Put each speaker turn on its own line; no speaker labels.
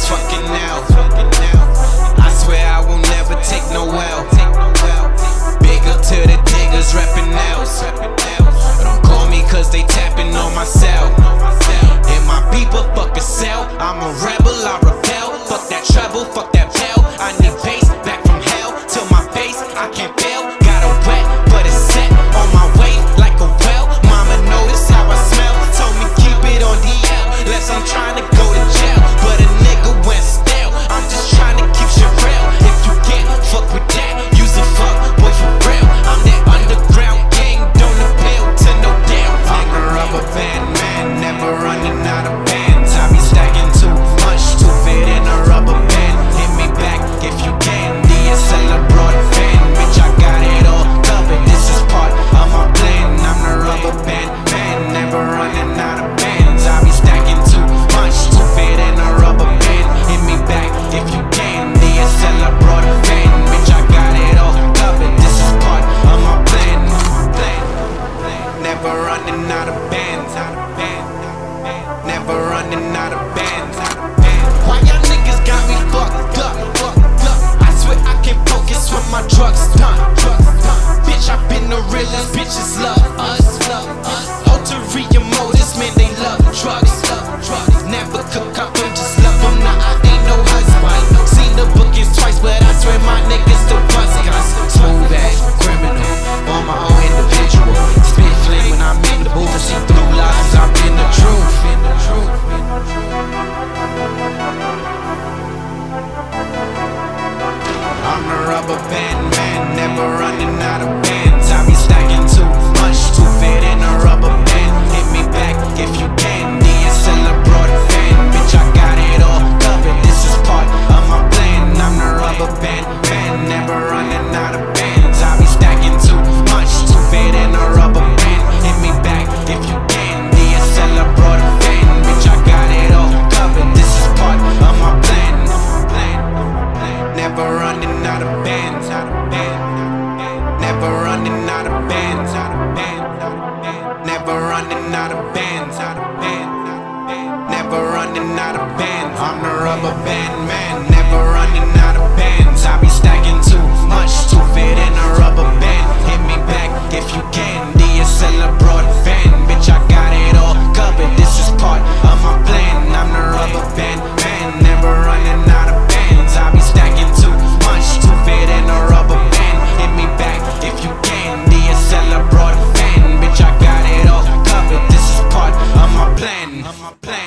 niggas fucking now. I swear I will never take no L. Big up to the diggers reppin' L's. Don't call me cause they tapping on my cell. And my people fucking sell. I'm a rebel, I rebel. Fuck that treble, fuck that bell. I need bass back from hell till my face, I can't fail. Got a wet, but it's set on my way like a well. Mama notice how I smell, told me keep it on DL, less I'm trying to go to jail. But a nigga went stale, I'm just trying to keep shit real. If you can't fuck with that, use a fuck boy for real. I'm that underground gang, don't appeal to no damn. I'm a rubber band man, never running out of bands. I be stacking too much to fit in a rubber band. Hit me back if you can, DSL abroad fan. Bitch, I got it all covered, this is part of my plan. I'm the rubber band man, never running out of bands. I be stacking too much to fit in a rubber band. Hit me back if you can, DSL abroad fan. Bitch, I got it all covered, this is part of my plan. Never running out of bands. Never running out of bands. Why y'all niggas got me fucked up? I swear I can't focus when my drugs done. Bitch, I've been the realest, bitches love us. Ulterior motives, man, they love drugs. Never could cop them, just love them. Nah, I ain't no husband. Seen the bookings twice, but I swear my niggas still bust guns. Smooth ass criminal, on my own individual. Spit flame when I'm in the booth, see through lies, I've been the truth. I'm the rubber band man, never running out of bands. I be stacking too much to fit in a rubber band. Hit me back if you can, DSL abroad fan. Bitch, I got it all covered, this is part of my plan. I'm the rubber band man, never running out of bands. I be stacking too much to fit in a rubber band. Hit me back if you can, DSL abroad fan. Bitch, I got it all covered, this is part of my plan. Never running out of bands. Never running out of bands. Never running out of bands. Never running out of bands. I'm the rubber band man, never running out of bands. I be stacking too much to fit in a rubber band. Hit me back if you can, DSL abroad fan. Bitch, I got it all covered, this is part of my plan. I'm the rubber band man, never running out of bands. I be stacking too much to fit in a rubber band. Hit me back if you can, DSL abroad fan. Bitch, I got it all covered, this is part of my plan.